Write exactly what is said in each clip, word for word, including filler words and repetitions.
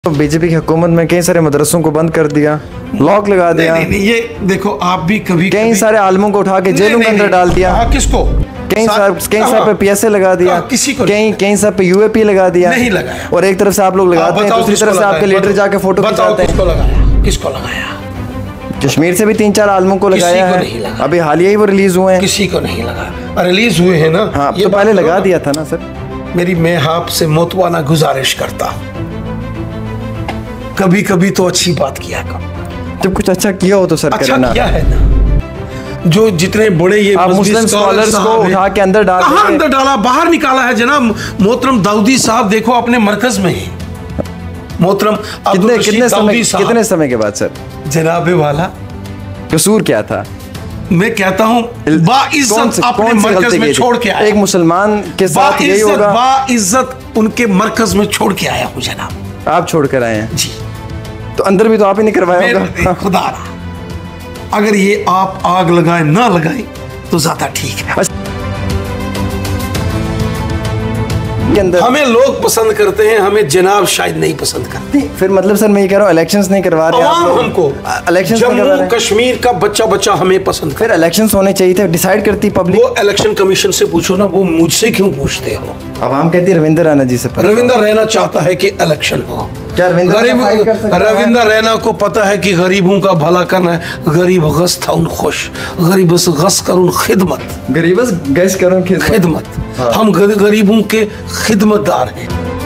BJP की हुकूमत में कई सारे मदरसों को बंद कर दिया, लॉक लगा दिया। नहीं, नहीं, नहीं, ये देखो आप भी कभी कई सारे आलमों को उठा के जेलों के अंदर डाल दिया। हाँ, किसको? कई साहब कई साहब पे पीएसए लगा दिया, किसी को कई कई साहब पे यूएपी लगा दिया। नहीं लगाया। और एक तरफ से आप लोग लगाते हैं, दूसरी तरफ से आपके लीडर जाके फोटो खिंचाते हैं। किसको लगाया? किसको लगाया? कश्मीर से भी तीन चार आलमों को लगाया है। अभी हालिया ही वो रिलीज हुए हैं। किसी को नहीं लगा, रिलीज हुए हैं ना। हाँ, तो पहले लगा दिया था ना सर। मेरी मैं आपसे मोतवाना गुजारिश करता हूँ, कभी कभी तो अच्छी बात किया करो। जब कुछ अच्छा किया हो तो सर अच्छा करना। किया है ना। जो जितने बड़े ये मुस्लिम स्कॉलर्स को उठा के अंदर डाल कहाँ अंदर डाला, बाहर निकाला है जनाब। मोहतरम दाऊदी साहब देखो अपने मरकज में है। मोहतरम कितने कितने समय कितने समय के बाद सर? जनाबे वाला कसूर क्या था? मैं कहता हूँ बाइज्जत अपने मरकज में छोड़ के आया। एक मुसलमान के साथ यही होगा। बाइज्जत उनके मरकज में छोड़ के आया हूँ जनाब। आप छोड़ कर आए हैं जी। तो अंदर भी तो आप ही नहीं करवाया होगा। खुदा अगर ये आप आग लगाए ना लगाए तो ज्यादा ठीक है। हमें लोग पसंद करते हैं, हमें जनाब शायद नहीं पसंद करते। फिर मतलब सर मैं ये कह रहा हूँ इलेक्शंस नहीं करवा रहे आप लोग। हमको इलेक्शंस जम्मू कश्मीर का बच्चा बच्चा हमें पसंद फिर इलेक्शंस होने चाहिए थे, डिसाइड करती पब्लिक। वो इलेक्शन कमीशन से पूछो ना, वो मुझसे क्यों पूछते हो? आवाम कहती है रविंदर रैना जी से। रविंदर रैना चाहता है कि इलेक्शन हो। क्या रविंदर रैना को पता है कि गरीबों का भला करना है। गरीब गस था उन खुश, गरीब गस करूँ खिदमत, गरीब गस करूँ खिदमत। हाँ। हम गरीबों के खिदमतदार हैं।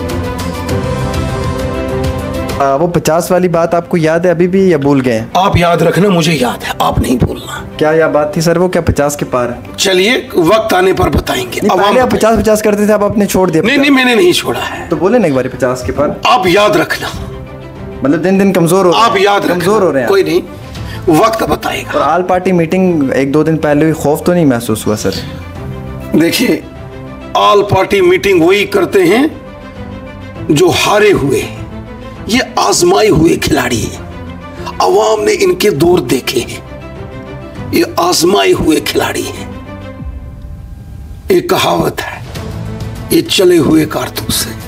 आ, वो पचास वाली बात आपको याद है अभी भी या भूल गए? आप याद रखना, मुझे याद है, आप नहीं भूलना। क्या यह बात थी सर? वो क्या पचास के पार? चलिए वक्त आने पर बताएंगे। अब आप पचास पचास करते थे, आप आपने छोड़ दिया। नहीं नहीं, मैंने नहीं छोड़ा है। तो बोले ना एक बार पचास के पार। आप याद रखना, मतलब दिन दिन कमजोर हो रहे हैं। आप याद कमजोर हो रहे हैं। कोई नहीं, वक्त बताएगा। और आल पार्टी मीटिंग एक दो दिन पहले हुई, खौफ तो नहीं महसूस हुआ सर? देखिए, ऑल पार्टी मीटिंग वही करते हैं जो हारे हुए, ये आजमाए हुए खिलाड़ी हैं। अवाम ने इनके दौर देखे हैं, ये आजमाए हुए खिलाड़ी हैं। एक कहावत है, ये चले हुए कारतूस हैं।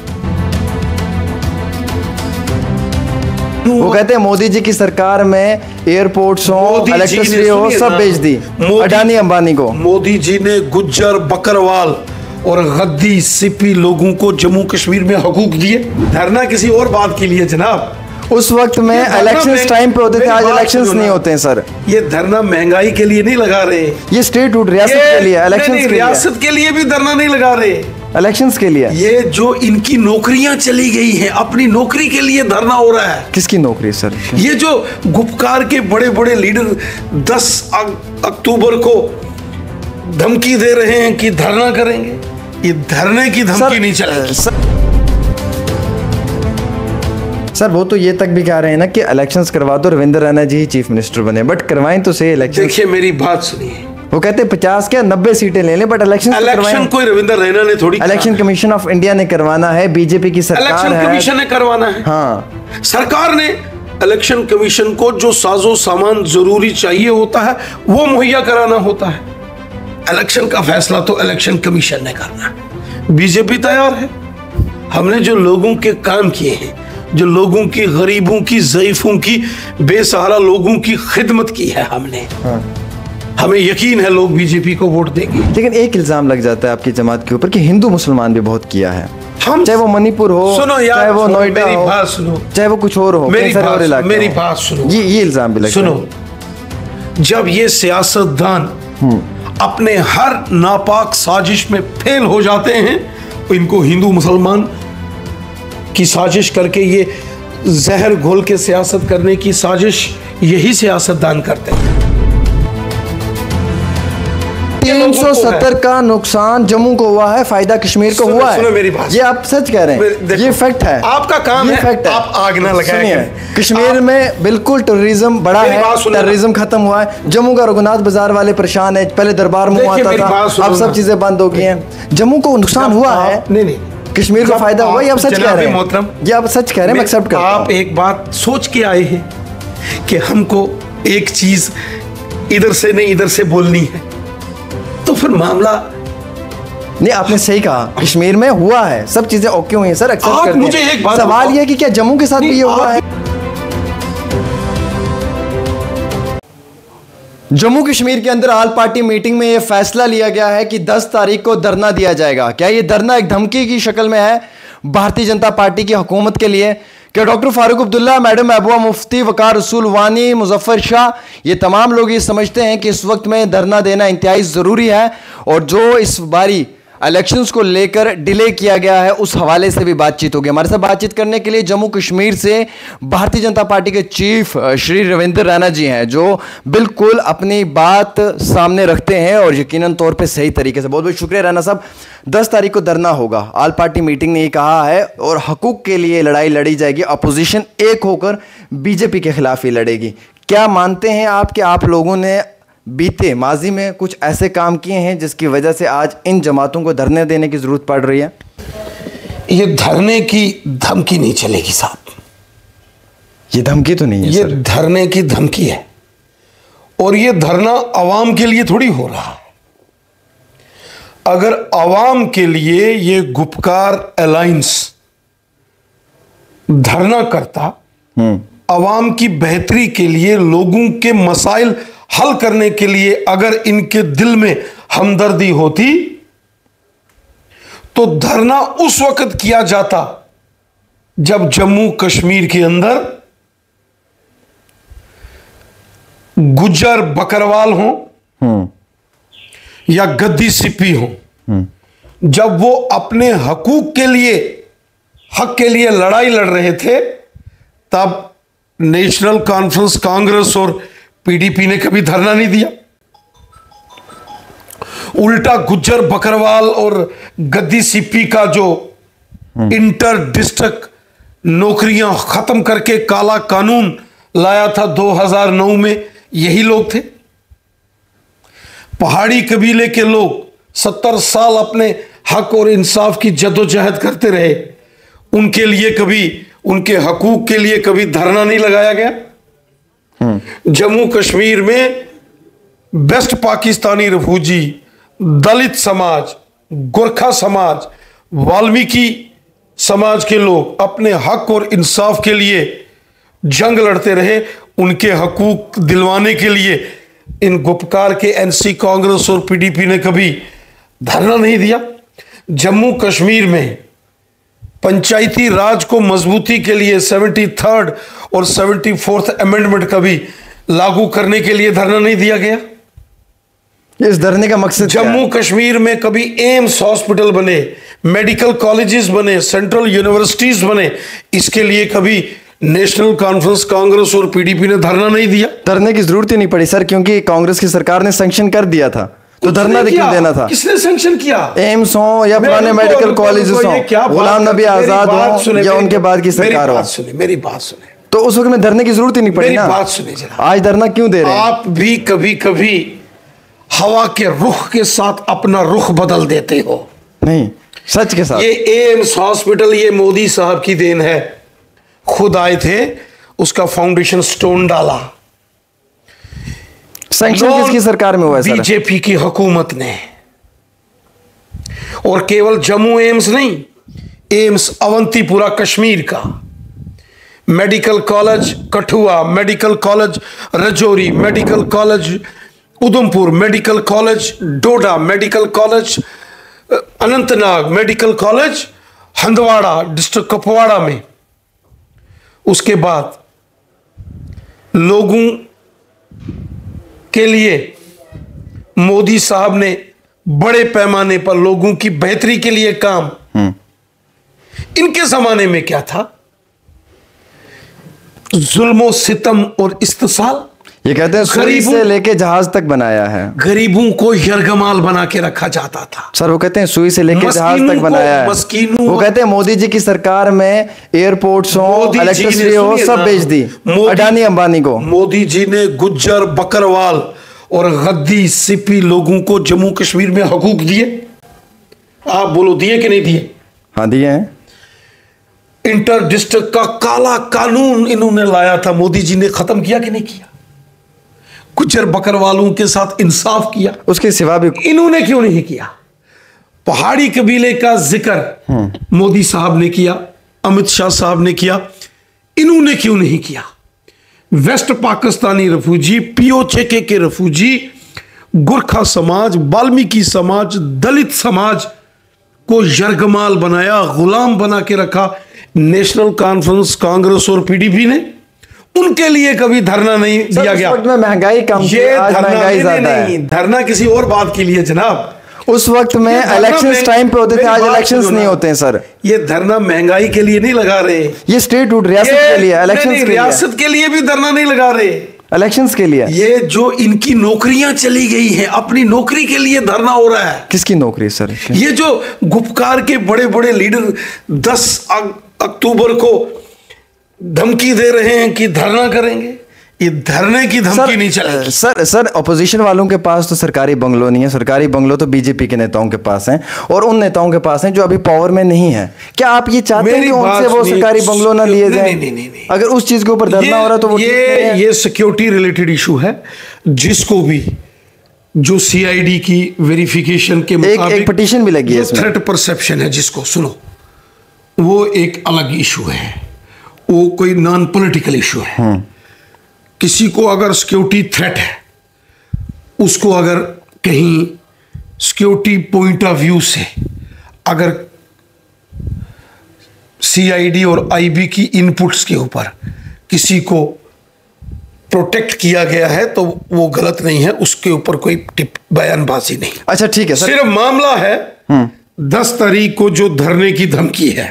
वो कहते हैं मोदी जी की सरकार में एयरपोर्ट्स हो, इलेक्ट्रिसिटी हो, सब बेच दी अडानी अंबानी को। मोदी जी ने गुज्जर बकरवाल और गद्दी सिपी लोगों को जम्मू कश्मीर में हकूक दिए। धरना किसी और बात के लिए जनाब। उस वक्त में इलेक्शंस टाइम पे होते थे, आज इलेक्शंस नहीं होते हैं सर। ये धरना महंगाई के लिए नहीं लगा रहे, ये स्टेट हुड रियासत के लिए, इलेक्शंस के लिए। रियासत के लिए भी धरना नहीं लगा रहे, इलेक्शंस के लिए। ये जो इनकी नौकरियां चली गई हैं, अपनी नौकरी के लिए धरना हो रहा है। किसकी नौकरी सर? ये जो गुपकार के बड़े बड़े लीडर दस अक्टूबर को धमकी दे रहे हैं कि धरना करेंगे, ये धरने की धमकी नहीं चलेगी सर। सर वो तो ये तक भी कह रहे हैं ना कि इलेक्शंस करवा दो, रविंदर रैना जी ही चीफ मिनिस्टर बने, बट करवाएं तो सही इलेक्शन। देखिए मेरी बात सुनिए, वो कहते हैं पचास क्या नब्बे सीटें ले लें, बट इलेक्शन इलेक्शन कोई रविंदर रैना ने थोड़ी, इलेक्शन कमीशन ऑफ इंडिया ने करवाना है, बीजेपी की सरकार है, इलेक्शन कमीशन ने करवाना है। हाँ, सरकार ने इलेक्शन कमीशन को जो साजो सामान जरूरी चाहिए होता है वो मुहैया कराना होता है। इलेक्शन का फैसला तो इलेक्शन कमीशन ने करना है। बीजेपी तैयार है। हमने जो लोगों के काम किए हैं, जो लोगों की, गरीबों की, ज़ईफों की, बेसहारा लोगों की खिदमत की है हमने, हाँ। हमें यकीन है लोग बीजेपी को वोट देंगे। लेकिन एक इल्जाम लग जाता है आपकी जमात के ऊपर कि हिंदू मुसलमान भी बहुत किया है। हम चाहे वो मणिपुर हो, सुनो यार, चाहे वो नोएडा मेरी बात सुनो, चाहे वो कुछ और हो, मेरी बात मेरी बात सुनो, ये ये इल्जाम भी लगता है। सुनो, जब ये सियासतदान अपने हर नापाक साजिश में फेल हो जाते हैं, तो इनको हिंदू मुसलमान की साजिश करके, ये जहर घोल के सियासत करने की साजिश यही सियासतदान करते हैं। तीन सौ सत्तर का नुकसान जम्मू को हुआ है, फायदा कश्मीर को हुआ है। मेरी बात, ये आप सच कह रहे हैं, ये फैक्ट है। आपका काम है, फैक्ट है। आप आग ना लगाएं। कश्मीर में बिल्कुल टेररिज्म बढ़ा है, टेररिज्म खत्म हुआ है। जम्मू का रघुनाथ बाजार वाले परेशान है, पहले दरबार मुंह आता था, अब सब चीजें बंद हो गई हैं। जम्मू को नुकसान हुआ है, नहीं नहीं, कश्मीर को फायदा हुआ। ये आप सच कह रहे हैं, ये आप सच कह रहे हैं, मैं एक्सेप्ट करता हूं। आप एक बात सोच के आए हैं कि हमको एक चीज इधर से नहीं इधर से बोलनी है, तो फिर मामला नहीं, आपने सही कहा, कश्मीर में हुआ है, सब चीजें ओके हुई हैं सर, एक्सेप्ट करते हैं। मुझे एक बात सवाल यह है कि क्या जम्मू के साथ भी ये हुआ है? जम्मू कश्मीर के अंदर ऑल पार्टी मीटिंग में यह फैसला लिया गया है कि दस तारीख को धरना दिया जाएगा। क्या यह धरना एक धमकी की शक्ल में है भारतीय जनता पार्टी की हुकूमत के लिए? क्या डॉक्टर फारूक अब्दुल्ला, मैडम महबूबा मुफ्ती, वकार रसूल वानी, मुजफ्फर शाह, ये तमाम लोग ये समझते हैं कि इस वक्त में धरना देना इंतहाई ज़रूरी है, और जो इस बारी इलेक्शंस को लेकर डिले किया गया है उस हवाले से भी बातचीत होगी। हमारे साथ बातचीत करने के लिए जम्मू कश्मीर से भारतीय जनता पार्टी के चीफ श्री रविंद्र रैना जी हैं, जो बिल्कुल अपनी बात सामने रखते हैं और यकीनन तौर पे सही तरीके से। बहुत बहुत शुक्रिया रैना साहब। दस तारीख को धरना होगा, ऑल पार्टी मीटिंग ने ये कहा है, और हकूक के लिए लड़ाई लड़ी जाएगी। अपोजिशन एक होकर बीजेपी के खिलाफ ही लड़ेगी। क्या मानते हैं आप कि आप लोगों ने बीते माजी में कुछ ऐसे काम किए हैं जिसकी वजह से आज इन जमातों को धरने देने की जरूरत पड़ रही है? ये धरने की धमकी नहीं चलेगी साहब, ये धमकी तो नहीं है, ये धरने की धमकी है, और ये धरना अवाम के लिए थोड़ी हो रहा है। अगर अवाम के लिए ये गुपकार अलायंस धरना करता, अवाम की बेहतरी के लिए, लोगों के मसाइल हल करने के लिए अगर इनके दिल में हमदर्दी होती, तो धरना उस वक्त किया जाता जब जम्मू कश्मीर के अंदर गुज्जर बकरवाल हो या गद्दी सिप्पी हो, जब वो अपने हकूक के लिए, हक के लिए लड़ाई लड़ रहे थे, तब नेशनल कॉन्फ्रेंस कांग्रेस और पीडीपी ने कभी धरना नहीं दिया। उल्टा गुज्जर बकरवाल और गद्दी सिप्पी का जो इंटर डिस्ट्रिक्ट नौकरियां खत्म करके काला कानून लाया था दो हज़ार नौ में, यही लोग थे। पहाड़ी कबीले के लोग सत्तर साल अपने हक और इंसाफ की जद्दोजहद करते रहे, उनके लिए कभी, उनके हकूक के लिए कभी धरना नहीं लगाया गया। जम्मू कश्मीर में बेस्ट पाकिस्तानी रिफ्यूजी, दलित समाज, गोरखा समाज, वाल्मीकि समाज के लोग अपने हक और इंसाफ के लिए जंग लड़ते रहे। उनके हकूक दिलवाने के लिए इन गुपकार के एनसी कांग्रेस और पीडीपी ने कभी धरना नहीं दिया। जम्मू कश्मीर में पंचायती राज को मजबूती के लिए सेवेंटी थर्ड और सेवेंटी फोर्थ अमेंडमेंट कभी लागू करने के लिए धरना नहीं दिया गया। इस धरने का मकसद जम्मू कश्मीर में कभी एम्स हॉस्पिटल बने, मेडिकल कॉलेजेस बने, सेंट्रल यूनिवर्सिटीज बने, इसके लिए कभी नेशनल कॉन्फ्रेंस कांग्रेस और पीडीपी ने धरना नहीं दिया। धरने की जरूरत ही नहीं पड़ी सर, क्योंकि कांग्रेस की सरकार ने सैंक्शन कर दिया था, तो धरना क्यों देना था? किसने सैंक्शन किया? एम्स हो या पुराने मेडिकल कॉलेजेस हो, गुलाम नबी आजाद हो या उनके बाद की सरकार हो। सुने मेरी बात सुने, तो उस वक्त में धरने की जरूरत ही नहीं पड़ी ना। बात सुने जरा, आज धरना क्यों दे रहे हैं? आप भी कभी कभी हवा के रुख के साथ अपना रुख बदल देते हो। नहीं, सच के साथ। ये एम्स हॉस्पिटल ये मोदी साहब की देन है, खुद आए थे, उसका फाउंडेशन स्टोन डाला। सैंक्शन किसकी सरकार में हुआ है सर? बीजेपी की हुकूमत ने। और केवल जम्मू एम्स नहीं, एम्स अवंतीपुरा कश्मीर का, medical college Kathua, medical college Rajouri, medical college Udhampur, medical college Doda, medical college Anantnag, medical college Handwara district Kupwara में। उसके बाद लोगों के लिए मोदी साहब ने बड़े पैमाने पर लोगों की बेहतरी के लिए काम। इनके जमाने में क्या था? जुल्म सितम और इस्तिसाल। ये कहते हैं सुई से लेके जहाज तक बनाया है। गरीबों को यरगमाल बना के रखा जाता था सर। वो कहते हैं सुई से लेके जहाज तक बनाया है। वो कहते हैं मोदी जी की सरकार में एयरपोर्ट्स हो, इलेक्ट्रिसिटी हो, सब बेच दी अडानी अंबानी को। मोदी जी ने गुज्जर बकरवाल और गद्दी सिपी लोगों को जम्मू कश्मीर में हकूक दिए। आप बोलो दिए कि नहीं दिए? हाँ दिए हैं। इंटर डिस्ट्रिक्ट का काला कानून इन्होंने लाया था, मोदी जी ने खत्म किया कि नहीं किया? गुज्जर बकरवालों के साथ इंसाफ किया, उसके सिवा भी इन्होंने क्यों नहीं किया? पहाड़ी कबीले का जिक्र मोदी साहब ने किया, अमित शाह साहब ने किया, इन्होंने क्यों नहीं किया? वेस्ट पाकिस्तानी रेफ्यूजी, पीओचेके के रेफ्यूजी, गुरखा समाज, वाल्मीकि समाज, दलित समाज को यरगमाल बनाया, गुलाम बना के रखा नेशनल कॉन्फ्रेंस, कांग्रेस और पीडीपी ने। उनके लिए कभी धरना नहीं दिया गया। उस वक्त में महंगाई कम थी, आज महंगाई ज्यादा है। धरना किसी और बात के लिए जनाब, उस वक्त में इलेक्शंस टाइम पे होते थे, आज इलेक्शंस नहीं होते हैं सर। ये धरना महंगाई के लिए नहीं लगा रहे, ये स्टेट हुड रियासत के लिए, इलेक्शंस के लिए, रियासत के लिए भी धरना नहीं लगा रहे, इलेक्शंस के लिए। ये जो इनकी नौकरियां चली गई हैं, अपनी नौकरी के लिए धरना हो रहा है। किसकी नौकरी सर? ये जो गुपकार के बड़े बड़े लीडर दस अक्टूबर को धमकी दे रहे हैं कि धरना करेंगे, ये धरने की धमकी नहीं चलेगी। सर सर अपोजिशन वालों के पास तो सरकारी बंगलो नहीं है, सरकारी बंगलो तो बीजेपी के नेताओं के पास हैं, और उन नेताओं के पास हैं जो अभी पावर में नहीं है। क्या आप ये चाहते हैं कि उनसे वो सरकारी बंगलो ना लिए जाए? नहीं, नहीं, नहीं। अगर उस चीज के ऊपर धरना हो रहा तो वो ये ये सिक्योरिटी रिलेटेड इशू है, जिसको भी जो सीआईडी की वेरिफिकेशन के मुताबिक एक पिटीशन भी लगी है, थ्रेट परसेप्शन है जिसको, सुनो, वो एक अलग इशू है, वो कोई नॉन पॉलिटिकल इशू है। किसी को अगर सिक्योरिटी थ्रेट है, उसको अगर कहीं सिक्योरिटी पॉइंट ऑफ व्यू से अगर सीआईडी और आईबी की इनपुट्स के ऊपर किसी को प्रोटेक्ट किया गया है तो वो गलत नहीं है, उसके ऊपर कोई बयानबाजी नहीं। अच्छा ठीक है सर। सिर्फ मामला है दस तारीख को जो धरने की धमकी है,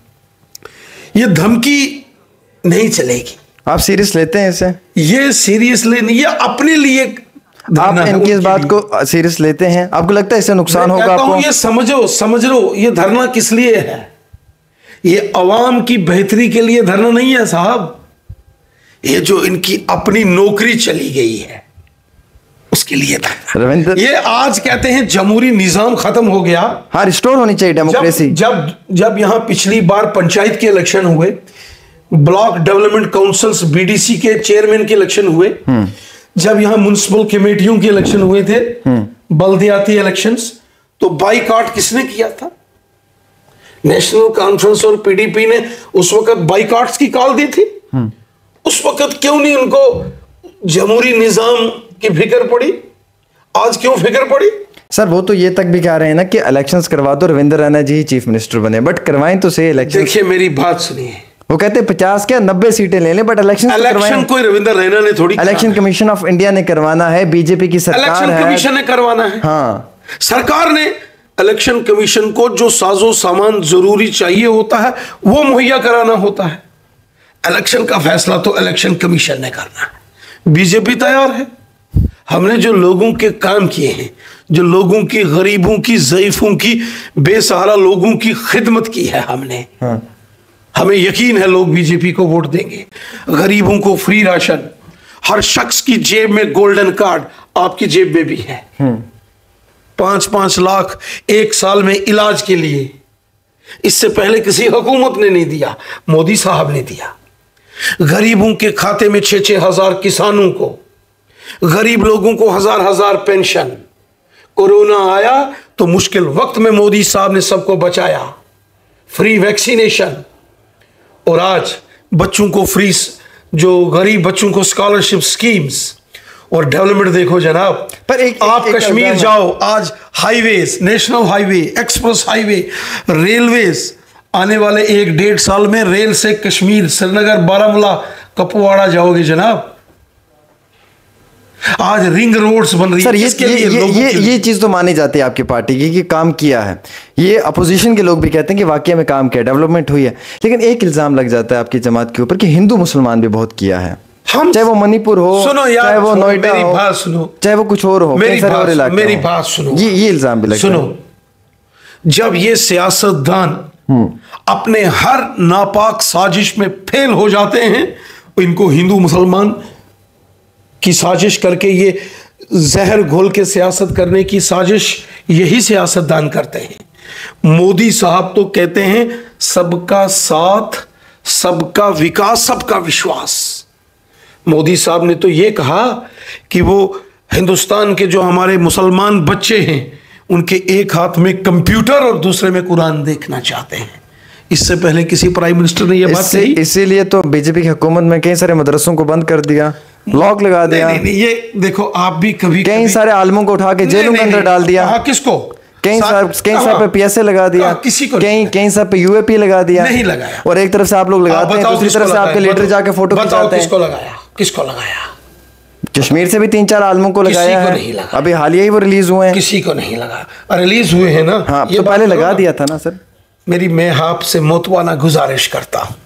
ये धमकी नहीं चलेगी। आप सीरियस लेते हैं इसे? ये सीरियसली नहीं, ये अपने लिए आप इनकी इस बात को सीरियस लेते हैं? आपको लगता है इससे नुकसान होगा आपको? ये समझो समझ लो, ये धरना किस लिए है? ये अवाम की बेहतरी के लिए धरना नहीं है साहब। ये जो इनकी अपनी नौकरी चली गई है उसके लिए धरना। रविंद्र, ये आज कहते हैं जमहूरी निजाम खत्म हो गया। हाँ, रिस्टोर होनी चाहिए डेमोक्रेसी। जब जब, जब यहां पिछली बार पंचायत के इलेक्शन हुए, ब्लॉक डेवलपमेंट काउंसिल्स बीडीसी के चेयरमैन के इलेक्शन हुए, जब यहां म्युनिसिपल कमेटियों के इलेक्शन हुए थे, बल्दियाती इलेक्शंस, तो बाइकआउट किसने किया था? नेशनल कॉन्फ्रेंस और पीडीपी ने उस वक्त बाइकआउट्स की कॉल दी थी। उस वक्त क्यों नहीं उनको जमहूरी निजाम की फिक्र पड़ी? आज क्यों फिक्र पड़ी? सर वो तो ये तक भी कह रहे हैं ना कि इलेक्शंस करवा दो, रविंद्र रैना जी चीफ मिनिस्टर बने, बट करवाएं तो सही इलेक्शन। देखिए मेरी बात सुनिए, वो कहते हैं पचास क्या नब्बे सीटें ले लें, बट इलेक्शन इलेक्शन कोई रविंद्र रैना ने थोड़ी, इलेक्शन कमीशन ऑफ इंडिया ने करवाना है, बीजेपी की सरकार है, इलेक्शन कमीशन ने करवाना है। हाँ, सरकार ने इलेक्शन कमीशन को जो साजो सामान जरूरी चाहिए होता है वो मुहैया कराना होता है। इलेक्शन का फैसला तो इलेक्शन कमीशन ने करना है। बीजेपी तैयार है। हमने जो लोगों के काम किए हैं, जो लोगों की, गरीबों की, ज़ईफों की, बेसहारा लोगों की खिदमत की है हमने, हाँ। हमें यकीन है लोग बीजेपी को वोट देंगे। गरीबों को फ्री राशन, हर शख्स की जेब में गोल्डन कार्ड, आपकी जेब में भी है, पांच पांच लाख एक साल में इलाज के लिए। इससे पहले किसी हुकूमत ने नहीं दिया, मोदी साहब ने दिया। गरीबों के खाते में छह छह हजार, किसानों को, गरीब लोगों को हजार हजार पेंशन। कोरोना आया तो मुश्किल वक्त में मोदी साहब ने सबको बचाया, फ्री वैक्सीनेशन, और आज बच्चों को फ्री, जो गरीब बच्चों को स्कॉलरशिप स्कीम्स और डेवलपमेंट। देखो जनाब, पर एक, आप एक, कश्मीर एक जाओ, आज highways, national highway, express highway, railways, आने वाले एक डेढ़ साल में रेल से कश्मीर, श्रीनगर, बारामूला, कपवाड़ा जाओगे जनाब। आज रिंग रोड्स बन रही है। सर ये ये ये, ये, ये चीज तो मानी जाती है आपकी पार्टी की कि काम किया है। ये अपोजिशन के लोग भी कहते हैं कि वाकई में काम किया, डेवलपमेंट हुई है। लेकिन एक इल्जाम लग जाता है आपकी जमात के ऊपर कि हिंदू मुसलमान भी बहुत किया है। हम चाहे वो मणिपुर हो, चाहे वो नोएडा हो, बात सुनो, चाहे वो कुछ और हो, मेरी बात, मेरी बात सुनो, ये ये इल्जाम भी लगता है। सुनो, जब ये सियासतदान अपने हर नापाक साजिश में फेल हो जाते हैं, इनको हिंदू मुसलमान की साजिश करके, ये जहर घोल के सियासत करने की साजिश यही सियासतदान करते हैं। मोदी साहब तो कहते हैं सबका साथ, सबका विकास, सबका विश्वास। मोदी साहब ने तो ये कहा कि वो हिंदुस्तान के जो हमारे मुसलमान बच्चे हैं उनके एक हाथ में कंप्यूटर और दूसरे में कुरान देखना चाहते हैं। इससे पहले किसी प्राइम मिनिस्टर ने यह बात कही? इसीलिए तो बीजेपी की हुकूमत में कई सारे मदरसों को बंद कर दिया, लॉक लगा दिया। नहीं, नहीं, ये देखो आप भी कभी कई सारे आलमों को उठा के जेलों के अंदर डाल दिया। हाँ, किसको? कई साहब कई साहब पे पीएसए लगा दिया, किसी को कई कई साहब पे यूएपी लगा दिया। नहीं लगाया। और एक तरफ से आप लोग लगाते हैं, दूसरी तरफ से आपके लीडर जाके फोटो खिंचाते हैं। किसको लगाया? किसको लगाया? कश्मीर से भी तीन चार आलमों को लगाया है, अभी हालिया ही वो रिलीज हुए हैं। किसी को नहीं लगाया, रिलीज हुए हैं ना। हाँ, ये तो पहले लगा दिया था ना सर। मेरी मैं आपसे मोतवाना गुजारिश करता हूं,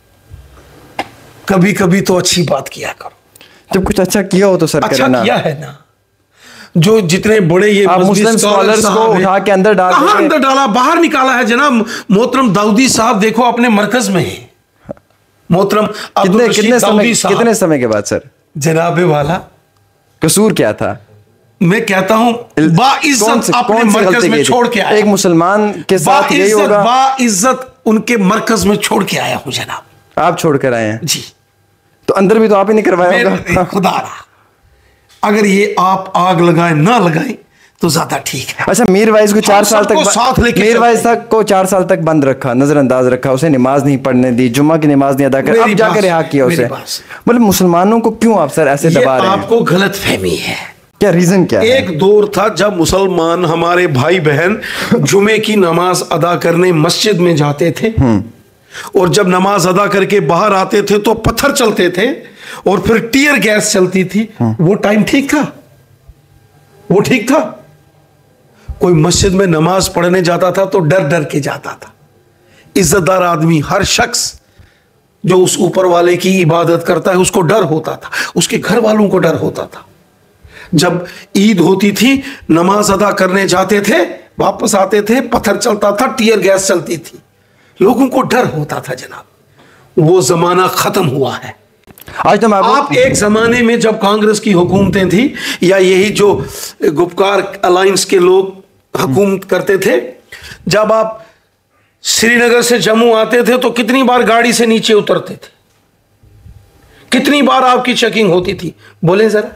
कभी कभी तो अच्छी बात किया करो। जब कुछ अच्छा किया हो तो सर अच्छा करना। किया है ना। जो जितने बड़े ये आप मुस्लिम स्कॉलर्स को उठा के अंदर डाल कहां अंदर डाला? बाहर निकाला है जनाब। मोहतरम दाऊदी साहब देखो अपने मरकज में है। मोहतरम कितने कितने समय कितने समय के बाद सर? जनाबे वाला कसूर क्या था? मैं कहता हूं बाइज्जत अपने मरकज में छोड़ के आया। एक मुसलमान के साथ यही होगा। बाइज्जत उनके मरकज में छोड़ के आया हूं जनाब। आप छोड़ कर आए हैं जी। तो अंदर भी तो आप ही नहीं करवाया होगा। खुदा रहा, अगर ये आप आग लगाएं ना लगाएं तो ज्यादा ठीक है। अच्छा, मीरवाइज को चार साल तक साथ लेके मीरवाइज तक को चार साल तक बंद रखा, नजरअंदाज रखा, उसे नमाज नहीं पढ़ने दी, जुम्मा की नमाज नहीं अदा कर, अब जाकर रिहा किया उसे। मतलब मुसलमानों को क्यों आप सर ऐसे दबा रहे हैं? आपको गलत फहमी है। क्या रीजन क्या है? एक दौर था जब मुसलमान हमारे भाई बहन जुमे की नमाज अदा करने मस्जिद में जाते थे, और जब नमाज अदा करके बाहर आते थे तो पत्थर चलते थे और फिर टीयर गैस चलती थी। वो टाइम ठीक था? वो ठीक था? कोई मस्जिद में नमाज पढ़ने जाता था तो डर डर के जाता था। इज्जतदार आदमी, हर शख्स जो उस ऊपर वाले की इबादत करता है उसको डर होता था, उसके घर वालों को डर होता था। जब ईद होती थी, नमाज अदा करने जाते थे, वापस आते थे, पत्थर चलता था, टीयर गैस चलती थी, लोगों को डर होता था जनाब। वो जमाना खत्म हुआ है। आज तो आप एक जमाने में जब कांग्रेस की हुकूमतें थी या यही जो गुपकार अलायंस के लोग हुकूमत करते थे, जब आप श्रीनगर से जम्मू आते थे तो कितनी बार गाड़ी से नीचे उतरते थे? कितनी बार आपकी चेकिंग होती थी? बोले जरा।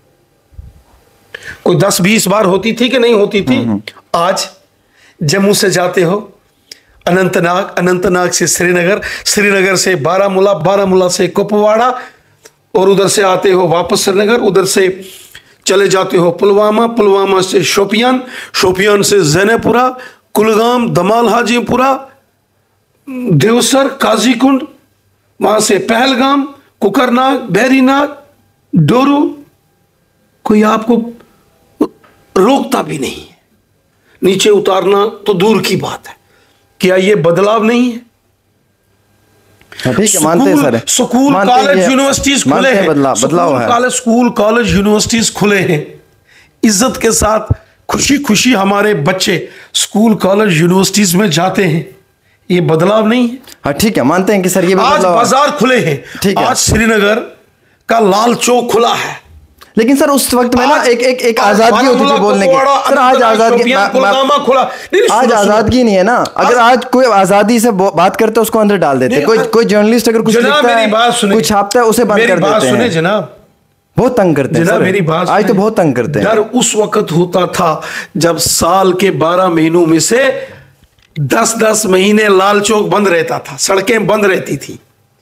कोई दस बीस बार होती थी कि नहीं होती थी? आज जम्मू से जाते हो अनंतनाग, अनंतनाग से श्रीनगर, श्रीनगर से बारामूला, बारामूला से कुपवाड़ा, और उधर से आते हो वापस श्रीनगर, उधर से चले जाते हो पुलवामा, पुलवामा से शोपियान, शोपियान से जैनपुरा, कुलगाम, दमाल हाजीपुरा, देवसर, काजीकुंड, वहां से पहलगाम, कुकरनाग, बहरीनाग, डोरू। कोई आपको रोकता भी नहीं है। नीचे उतारना तो दूर की बात है। क्या ये बदलाव नहीं है? ठीक है, मानते हैं सर। स्कूल कॉलेज यूनिवर्सिटीज खुले हैं, बदलाव है। कॉलेज स्कूल कॉलेज यूनिवर्सिटीज खुले हैं, इज्जत के साथ खुशी खुशी हमारे बच्चे स्कूल कॉलेज यूनिवर्सिटीज में जाते हैं। ये बदलाव नहीं है? हाँ ठीक है, मानते हैं कि सर ये आज बाजार खुले हैं। ठीक है, आज श्रीनगर का लाल चौक खुला है, लेकिन सर उस वक्त में ना एक एक एक आजादगी होती थी बोलने की। सर आज आजादगी खुला, आज आजादगी नहीं है ना। अगर आज कोई आजादी से बात करता है उसको अंदर डाल देते। कोई कोई जर्नलिस्ट अगर कुछ लिखता है, कुछ छापता है, उसे बंद कर देते हैं। जनाब बहुत तंग करते हैं सर, मेरी बात आज तो बहुत तंग करते हैं। डर उस वक्त होता था जब साल के बारह महीनों में से दस दस महीने लाल चौक बंद रहता था, सड़कें बंद रहती थी।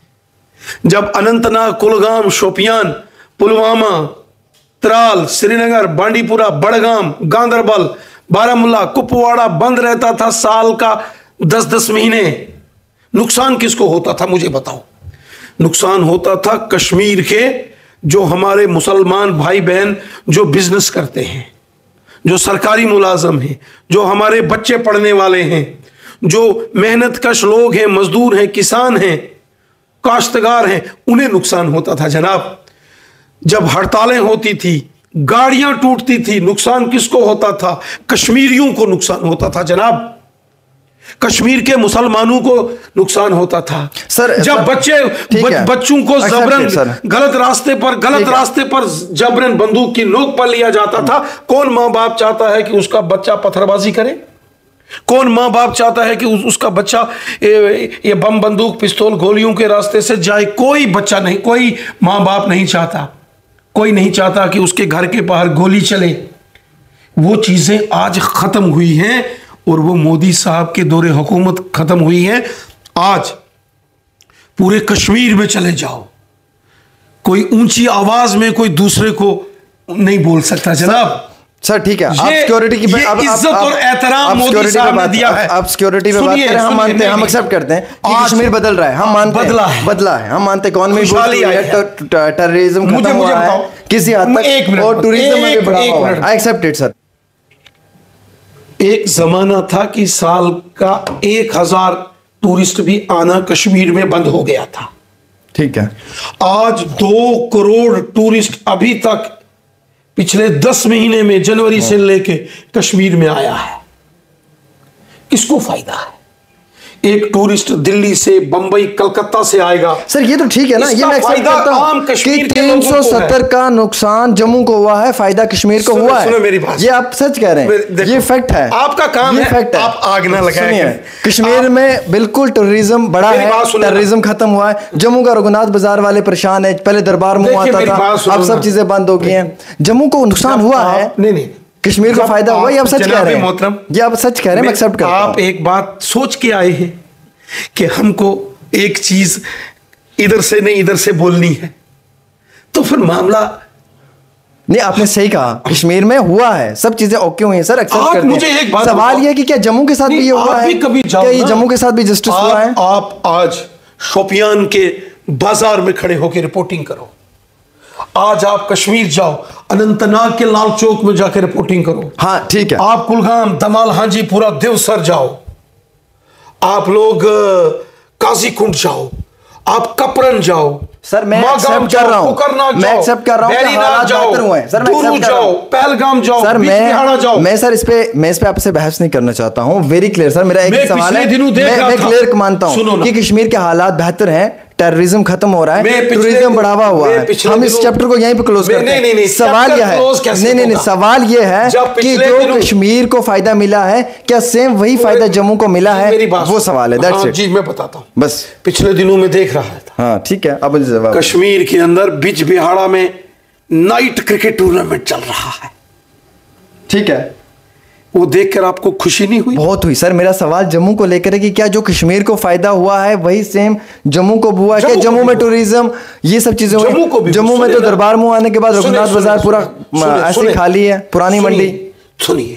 जब अनंतनाग, कुलगाम, शोपियान, पुलवामा, त्राल, श्रीनगर, बांडीपुरा, बड़गाम, गांदरबल, बारामूला, कुपवाड़ा बंद रहता था साल का दस दस महीने। नुकसान किसको होता था मुझे बताओ? नुकसान होता था कश्मीर के जो हमारे मुसलमान भाई बहन जो बिजनेस करते हैं, जो सरकारी मुलाजम हैं, जो हमारे बच्चे पढ़ने वाले हैं, जो मेहनत कश लोग हैं, मजदूर हैं, किसान हैं, काश्तकार हैं, उन्हें नुकसान होता था जनाब। जब हड़तालें होती थी, गाड़ियां टूटती थी, नुकसान किसको होता था? कश्मीरियों को नुकसान होता था जनाब। कश्मीर के मुसलमानों को नुकसान होता था सर। जब सर, बच्चे बच, बच्चों को जबरन गलत रास्ते पर गलत रास्ते पर जबरन बंदूक की नोक पर लिया जाता था। कौन मां बाप चाहता है कि उसका बच्चा पत्थरबाजी करे? कौन मां बाप चाहता है कि उस, उसका बच्चा ये, ये बम बंदूक पिस्तौल गोलियों के रास्ते से जाए? कोई बच्चा नहीं, कोई मां बाप नहीं चाहता, कोई नहीं चाहता कि उसके घर के बाहर गोली चले। वो चीजें आज खत्म हुई हैं और वो मोदी साहब के दौरे हुकूमत खत्म हुई है। आज पूरे कश्मीर में चले जाओ, कोई ऊंची आवाज में कोई दूसरे को नहीं बोल सकता जनाब। सर ठीक है, आप सिक्योरिटी की ये इज्जत और एहतराम मोदी साहब ने दिया है। आप सिक्योरिटी पे बात करें, हम मानते हैं, हम एक्सेप्ट करते हैं कि कश्मीर बदल रहा है, हम मानते हैं बदला है, बदला है, हम मानते हैं इकोनॉमी टेररिज्म खत्म हुआ है किसी हद तक और टूरिज्म में भी बढ़ावा हुआ है। I accept it sir. एक जमाना था कि साल का एक हजार टूरिस्ट भी आना कश्मीर में बंद हो गया था। ठीक है, आज दो करोड़ टूरिस्ट अभी तक पिछले दस महीने में जनवरी से लेके कश्मीर में आया है। किसको फायदा है? एक टूरिस्ट दिल्ली से, बंबई, कलकत्ता से आएगा। सर ये तो ठीक है ना, ये मैं एक्सेप्ट करता हूं कि तीन सौ सत्तर का नुकसान जम्मू को हुआ है, फायदा कश्मीर को हुआ है। सुनो मेरी बात, ये आप सच कह रहे हैं, ये फैक्ट है, आपका काम है, फैक्ट है। आप आग ना लगाएं। कश्मीर में बिल्कुल टूरिज्म बढ़ा है, टेररिज्म खत्म हुआ है। जम्मू का रघुनाथ बाजार वाले परेशान है, पहले दरबार मुंह आता था, अब सब चीजें बंद हो गई हैं। जम्मू को नुकसान हुआ है, नहीं नहीं कश्मीर को फायदा हुआ। ये आप सच कह रहे हैं मोहतरम, ये आप सच कह रहे हैं, मैं एक्सेप्ट करता हूं। आप एक बात सोच के आए हैं कि हमको एक चीज इधर से नहीं इधर से बोलनी है, तो फिर मामला नहीं, आपने सही कहा, कश्मीर में हुआ है, सब चीजें ओके हुई हैं सर, एक्सेप्ट करते हैं। मुझे एक बात सवाल ये है कि क्या जम्मू के साथ भी ये हुआ है? कभी क्या ये जम्मू के साथ भी जस्टिस हुआ है? आप आज शोपियान के बाजार में खड़े होकर रिपोर्टिंग करो, आज आप कश्मीर जाओ, अनंतनाग के लाल चौक में जाकर रिपोर्टिंग करो। हाँ ठीक है, आप कुलगाम, दमाल, हाजीपुरा, देवसर जाओ, आप लोग काजी कुंड जाओ, आप कपरन जाओ। सर मैं एक्सेप्ट कर रहा हूं, मैं एक्सेप्ट कर रहा हूं कि हालात बेहतर हुए हैं सर, मैं एक्सेप्ट कर रहा हूं। पहलगाम जाओ, सर मैं जाओ। मैं सर इस पे मैं इस पे आपसे बहस नहीं करना चाहता हूं, वेरी क्लियर सर, मेरा एक सवाल है, मैं क्लियर मानता हूं कि कश्मीर के हालात बेहतर हैं, टेररिज्म खत्म हो रहा है, टूरिज्म बढ़ावा हुआ है। हम इस चैप्टर को यहीं पे क्लोज करते हैं। नहीं, नहीं, सवाल यह है, नहीं नहीं नहीं सवाल यह है कि जो कश्मीर को फायदा मिला है, क्या सेम वही फायदा जम्मू को मिला है? वो सवाल है, दैट्स इट। जी मैं बताता हूं, बस पिछले दिनों में देख रहा था। हाँ ठीक है, अब जवाब। कश्मीर के अंदर बिजबिहाड़ा में नाइट क्रिकेट टूर्नामेंट चल रहा है, ठीक है, वो देखकर आपको खुशी नहीं हुई? बहुत हुई सर। मेरा सवाल जम्मू को लेकर है कि क्या जो कश्मीर को फायदा हुआ है वही सेम जम्मू को हुआ है? क्या जम्मू में टूरिज्म ये सब चीजें जम्मू को भी, जम्मू में तो दरबार मुंह आने के बाद रघुनाथ बाजार पूरा ऐसे खाली है, पुरानी मंडी। सुनिए,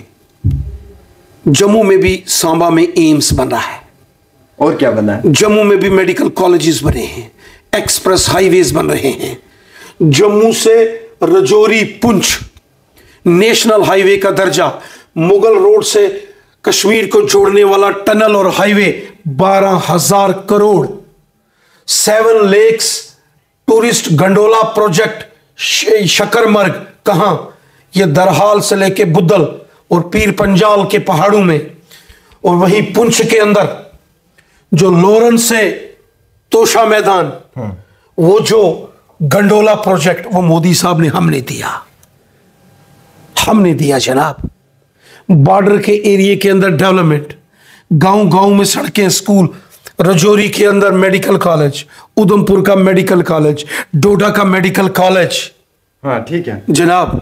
जम्मू में भी सांबा में एम्स बन रहा है, और क्या बना है? जम्मू में भी मेडिकल कॉलेजेस बने हैं, एक्सप्रेस हाईवेज बन रहे हैं। जम्मू से रजौरी पुंछ नेशनल हाईवे का दर्जा, मुगल रोड से कश्मीर को जोड़ने वाला टनल और हाईवे बारह हजार crore, seven lakes tourist gondola project, Shakarmarg कहां, यह दरहाल से लेके बुद्धल और पीर पंजाल के पहाड़ों में, और वहीं पुंछ के अंदर जो लोरन से तोशा मैदान, वो जो गंडोला प्रोजेक्ट वो मोदी साहब ने हमने दिया, हमने दिया जनाब। बॉर्डर के एरिया के अंदर डेवलपमेंट, गांव गांव में सड़कें, स्कूल, रजौरी के अंदर मेडिकल कॉलेज, उधमपुर का मेडिकल कॉलेज, डोडा का मेडिकल कॉलेज, हाँ ठीक है जनाब,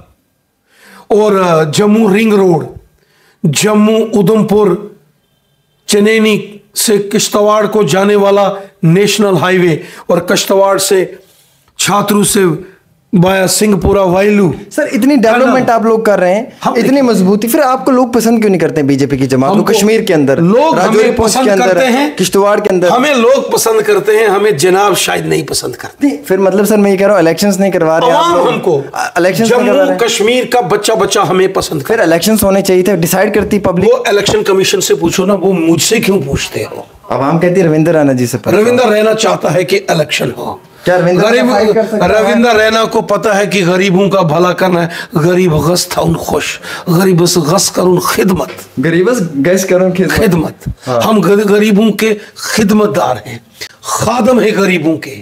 और जम्मू रिंग रोड, जम्मू उधमपुर चनैनी से किश्तवाड़ को जाने वाला नेशनल हाईवे, और किश्तवाड़ से छात्रू से बाया सिंहपुरा वाइलू। सर इतनी डेवलपमेंट आप लोग कर रहे हैं, इतनी मजबूती, फिर आपको लोग पसंद क्यों नहीं करते हैं? बीजेपी की जमात को कश्मीर के अंदर, लोग हमें पसंद करते हैं, किश्तवाड़ के अंदर हमें लोग पसंद करते हैं, हमें जनाब शायद नहीं पसंद करते। फिर मतलब सर मैं ये कह रहा हूँ इलेक्शंस नहीं करवा रहे आप लोग, हमको इलेक्शंस जम्मू कश्मीर का बच्चा बच्चा हमें पसंद। फिर इलेक्शंस होने चाहिए थे, डिसाइड करती पब्लिक। वो इलेक्शन कमीशन से पूछो ना, वो मुझसे क्यों पूछते हो? आवाम कहती है रविंद्र रैना जी से। रविंद्र रैना चाहता है कि इलेक्शन हो। क्या रविंद्र रविंद्र रैना को पता है कि गरीबों का भला करना है, गरीब गस था उन खुश, गरीबस गस करूं खिदमत, गरीबस गस करूं खिदमत। हाँ। हम गरीबों के खिदमतदार हैं, खादम है गरीबों के।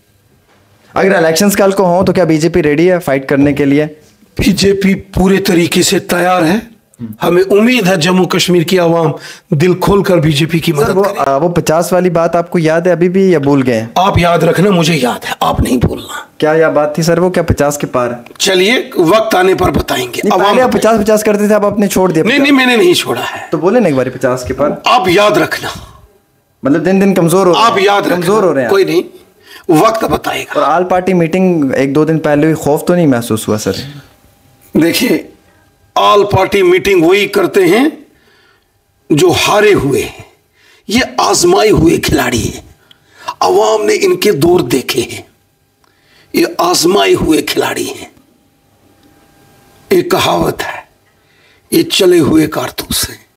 अगर इलेक्शंस कल को हो तो क्या बीजेपी रेडी है फाइट करने के लिए? बीजेपी पूरे तरीके से तैयार है, हमें उम्मीद है जम्मू कश्मीर की आवाम दिल खोलकर बीजेपी की मदद वो करे। वो पचास वाली बात आपको याद है अभी भी या भूल गए? आप याद रखना, मुझे याद है, आप नहीं भूलना। क्या यह बात थी सर? वो क्या पचास के पार? चलिए वक्त आने पर बताएंगे। पहले आप पचास पचास करते थे, अब आपने छोड़ दिया। नहीं नहीं, मैंने नहीं छोड़ा है। तो बोले ना एक बार पचास के पार। आप याद रखना, मतलब दिन दिन कमजोर हो रहे हैं। आप याद रखना, कमजोर हो रहे हैं। कोई नहीं, वक्त बताएगा। और आल पार्टी मीटिंग एक दो दिन पहले हुई, खौफ तो नहीं महसूस हुआ सर? देखिए, ऑल पार्टी मीटिंग वही करते हैं जो हारे हुए हैं। ये आजमाए हुए खिलाड़ी हैं, अवाम ने इनके दौर देखे हैं। ये आजमाए हुए खिलाड़ी हैं। एक कहावत है, ये चले हुए कारतूस हैं।